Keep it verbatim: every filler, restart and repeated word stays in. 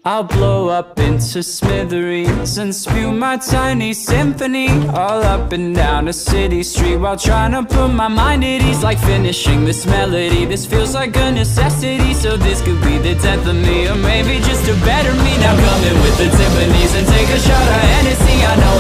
I'll blow up into smithereens and spew my tiny symphony all up and down a city street while trying to put my mind at ease. Like finishing this melody, this feels like a necessity. So this could be the death of me, or maybe just a better me. Now come in with the timpanis and take a shot of Hennessy. I know